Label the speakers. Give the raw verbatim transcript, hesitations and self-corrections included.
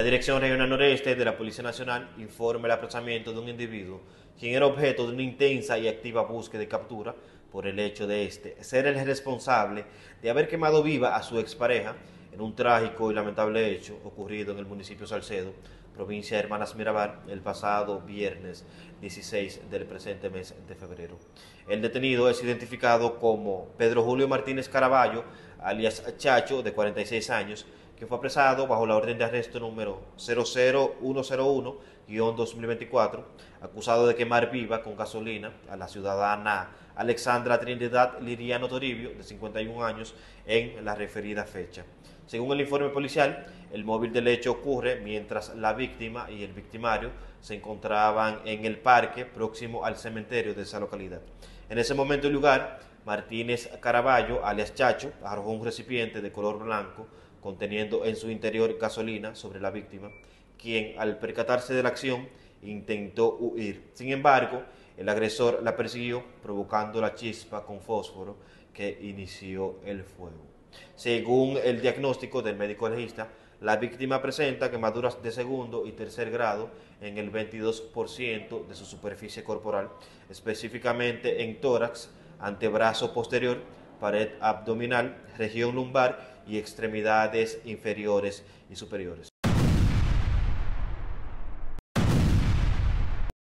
Speaker 1: Dirección Regional Noreste de la Policía Nacional informa el apresamiento de un individuo quien era objeto de una intensa y activa búsqueda y captura por el hecho de este ser el responsable de haber quemado viva a su expareja en un trágico y lamentable hecho ocurrido en el municipio Salcedo, provincia de Hermanas Mirabal, el pasado viernes dieciséis del presente mes de febrero. El detenido es identificado como Pedro Julio Martínez Caraballo, alias Chacho, de cuarenta y seis años, que fue apresado bajo la orden de arresto número cero cero uno cero uno guión dos mil veinticuatro, acusado de quemar viva con gasolina a la ciudadana Alexandra Trinidad Liriano Toribio, de cincuenta y un años, en la referida fecha. Según el informe policial, el móvil del hecho ocurre mientras la víctima y el victimario se encontraban en el parque próximo al cementerio de esa localidad. En ese momento y lugar, Martínez Caraballo, alias Chacho, arrojó un recipiente de color blanco conteniendo en su interior gasolina sobre la víctima, quien, al percatarse de la acción, intentó huir. Sin embargo, el agresor la persiguió, provocando la chispa con fósforo que inició el fuego. Según el diagnóstico del médico legista, la víctima presenta quemaduras de segundo y tercer grado en el veintidós por ciento de su superficie corporal, específicamente en tórax, antebrazo posterior, pared abdominal, región lumbar y extremidades inferiores y superiores.